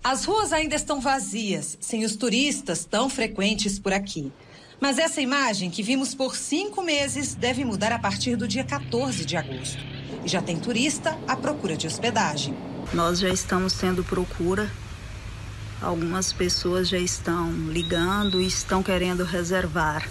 As ruas ainda estão vazias, sem os turistas tão frequentes por aqui. Mas essa imagem, que vimos por 5 meses, deve mudar a partir do dia 14 de agosto. E já tem turista à procura de hospedagem. Nós já estamos tendo procura. Algumas pessoas já estão ligando e estão querendo reservar.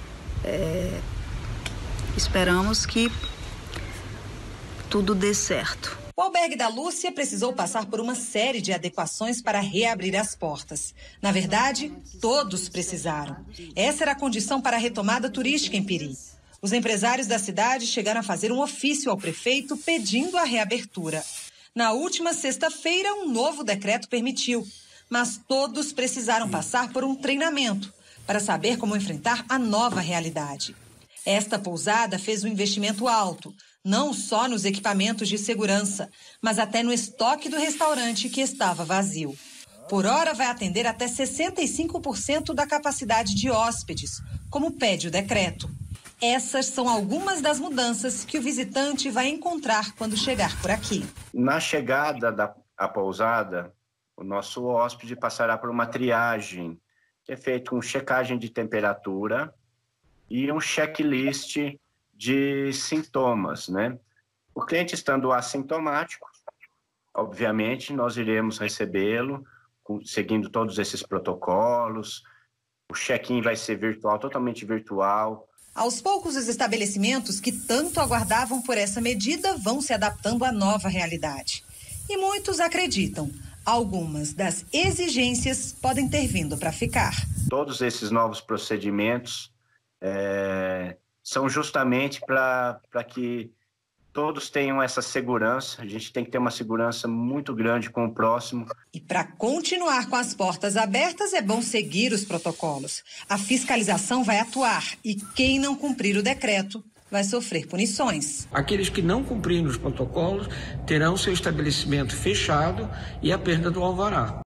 Esperamos que tudo dê certo. O albergue da Lúcia precisou passar por uma série de adequações para reabrir as portas. Na verdade, todos precisaram. Essa era a condição para a retomada turística em Piri. Os empresários da cidade chegaram a fazer um ofício ao prefeito pedindo a reabertura. Na última sexta-feira, um novo decreto permitiu. Mas todos precisaram passar por um treinamento para saber como enfrentar a nova realidade. Esta pousada fez um investimento alto, não só nos equipamentos de segurança, mas até no estoque do restaurante que estava vazio. Por hora vai atender até 65% da capacidade de hóspedes, como pede o decreto. Essas são algumas das mudanças que o visitante vai encontrar quando chegar por aqui. Na chegada à pousada, o nosso hóspede passará por uma triagem, que é feita com checagem de temperatura e um checklist de sintomas, né? O cliente estando assintomático, obviamente, nós iremos recebê-lo, seguindo todos esses protocolos. O check-in vai ser virtual, totalmente virtual. Aos poucos, os estabelecimentos que tanto aguardavam por essa medida vão se adaptando à nova realidade. E muitos acreditam, algumas das exigências podem ter vindo para ficar. Todos esses novos procedimentos são justamente para que todos tenham essa segurança. A gente tem que ter uma segurança muito grande com o próximo. E para continuar com as portas abertas, é bom seguir os protocolos. A fiscalização vai atuar e quem não cumprir o decreto vai sofrer punições. Aqueles que não cumprirem os protocolos terão seu estabelecimento fechado e a perda do alvará.